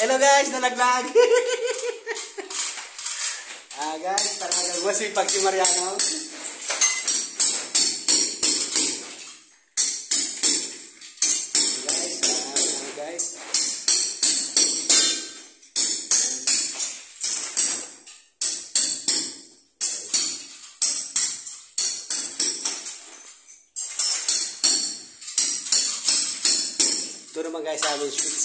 Hello guys, nalaglag. Guys, talagang masipag si Mariano. Guys. Ito naman guys sa aming switch.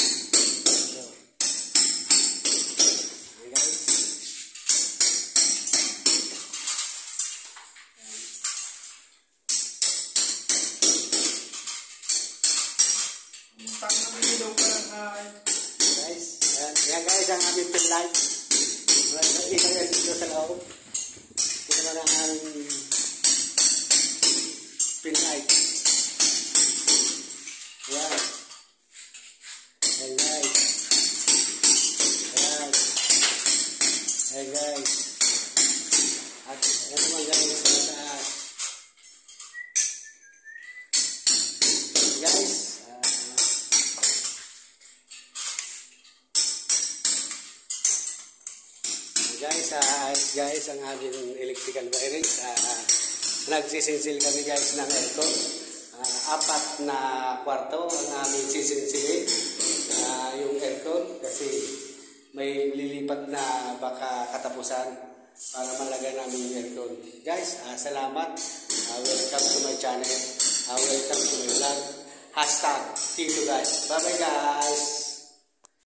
Yan guys, ang aming pin light. Isa guys dito sa loob. Ito naman ang aming pin light. Yan. Yan guys. Yan. Yan guys. At yan naman guys sa taas. Guys. Guys, ang aming electrical wirings, nagsisinsil kami guys ng aircon. 4 na kwarto ang aming sisinsilin yung aircon kasi may lilipat na baka katapusan para malagay namin yung aircon. Guys, salamat. Welcome to my channel. Welcome to my vlog. #Tito guys. Bye bye guys.